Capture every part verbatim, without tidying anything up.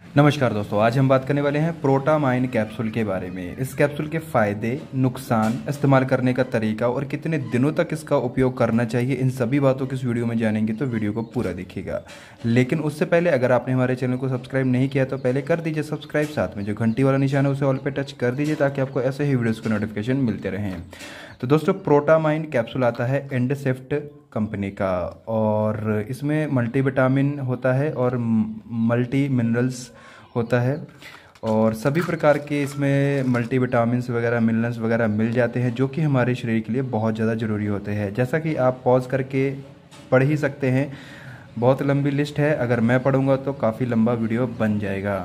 नमस्कार दोस्तों, आज हम बात करने वाले हैं प्रोटामाइन कैप्सूल के बारे में। इस कैप्सूल के फ़ायदे, नुकसान, इस्तेमाल करने का तरीका और कितने दिनों तक इसका उपयोग करना चाहिए, इन सभी बातों को इस वीडियो में जानेंगे, तो वीडियो को पूरा देखिएगा। लेकिन उससे पहले अगर आपने हमारे चैनल को सब्सक्राइब नहीं किया तो पहले कर दीजिए सब्सक्राइब, साथ में जो घंटी वाला निशान है उसे ऑल पे टच कर दीजिए ताकि आपको ऐसे ही वीडियोज़ के नोटिफिकेशन मिलते रहें। तो दोस्तों, प्रोटामाइन कैप्सूल आता है एंडसेफ्ट कंपनी का और इसमें मल्टीविटामिन होता है और मल्टी मिनरल्स होता है और सभी प्रकार के इसमें मल्टीविटामिन्स वगैरह मिनरल्स वगैरह मिल जाते हैं जो कि हमारे शरीर के लिए बहुत ज़्यादा ज़रूरी होते हैं। जैसा कि आप पॉज करके पढ़ ही सकते हैं, बहुत लंबी लिस्ट है, अगर मैं पढ़ूंगा तो काफ़ी लंबा वीडियो बन जाएगा।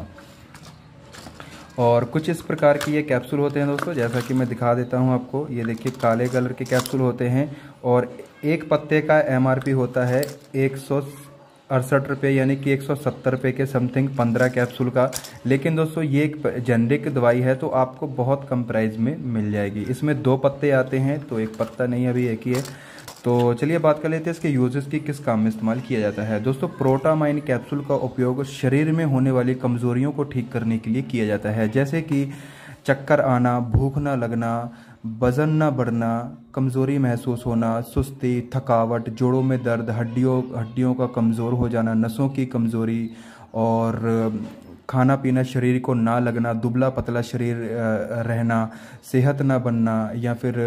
और कुछ इस प्रकार के ये कैप्सूल होते हैं दोस्तों, जैसा कि मैं दिखा देता हूँ आपको। ये देखिए, काले कलर के कैप्सूल होते हैं और एक पत्ते का एमआरपी होता है एक सौ अड़सठ रुपये, यानी कि एक सौ सत्तर रुपये के समथिंग पंद्रह कैप्सूल का। लेकिन दोस्तों, ये एक जेनरिक दवाई है तो आपको बहुत कम प्राइस में मिल जाएगी। इसमें दो पत्ते आते हैं, तो एक पत्ता नहीं, अभी एक ही है। तो चलिए बात कर लेते हैं इसके यूजेस की, किस काम में इस्तेमाल किया जाता है। दोस्तों, प्रोटामाइन कैप्सूल का उपयोग शरीर में होने वाली कमज़ोरियों को ठीक करने के लिए किया जाता है, जैसे कि चक्कर आना, भूख न लगना, वजन न बढ़ना, कमज़ोरी महसूस होना, सुस्ती, थकावट, जोड़ों में दर्द, हड्डियों हड्डियों का कमज़ोर हो जाना, नसों की कमज़ोरी और खाना पीना शरीर को ना लगना, दुबला पतला शरीर रहना, सेहत ना बनना, या फिर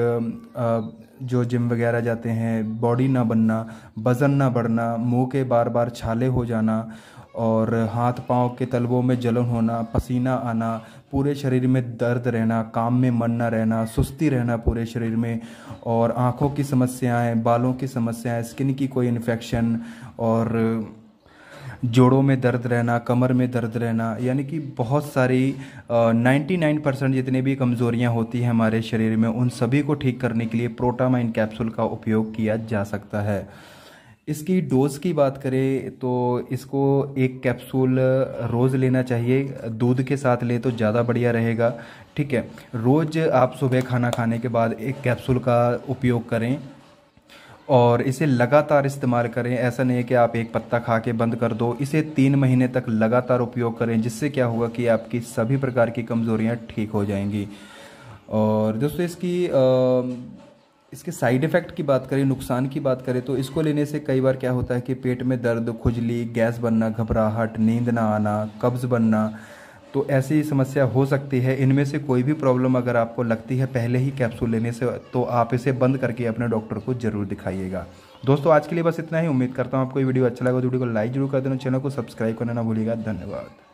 जो जिम वगैरह जाते हैं बॉडी ना बनना, वज़न ना बढ़ना, मुंह के बार बार छाले हो जाना और हाथ पांव के तलवों में जलन होना, पसीना आना, पूरे शरीर में दर्द रहना, काम में मन न रहना, सुस्ती रहना पूरे शरीर में, और आँखों की समस्याएं, बालों की समस्याएं, स्किन की कोई इन्फेक्शन और जोड़ों में दर्द रहना, कमर में दर्द रहना, यानी कि बहुत सारी नाइन्टी नाइन परसेंट जितनी भी कमज़ोरियां होती हैं हमारे शरीर में, उन सभी को ठीक करने के लिए प्रोटामाइन कैप्सूल का उपयोग किया जा सकता है। इसकी डोज़ की बात करें तो इसको एक कैप्सूल रोज़ लेना चाहिए, दूध के साथ ले तो ज़्यादा बढ़िया रहेगा। ठीक है, रोज़ आप सुबह खाना खाने के बाद एक कैप्सूल का उपयोग करें और इसे लगातार इस्तेमाल करें। ऐसा नहीं है कि आप एक पत्ता खा के बंद कर दो, इसे तीन महीने तक लगातार उपयोग करें, जिससे क्या होगा कि आपकी सभी प्रकार की कमज़ोरियाँ ठीक हो जाएंगी। और दोस्तों, इसकी आ, इसके साइड इफ़ेक्ट की बात करें, नुकसान की बात करें तो इसको लेने से कई बार क्या होता है कि पेट में दर्द, खुजली, गैस बनना, घबराहट, नींद ना आना, कब्ज़ बनना, तो ऐसी समस्या हो सकती है। इनमें से कोई भी प्रॉब्लम अगर आपको लगती है पहले ही कैप्सूल लेने से, तो आप इसे बंद करके अपने डॉक्टर को ज़रूर दिखाइएगा। दोस्तों, आज के लिए बस इतना ही। उम्मीद करता हूँ आपको ये वीडियो अच्छा लगा तो वीडियो को लाइक जरूर कर देना, चैनल को सब्सक्राइब करना ना भूलिएगा। धन्यवाद।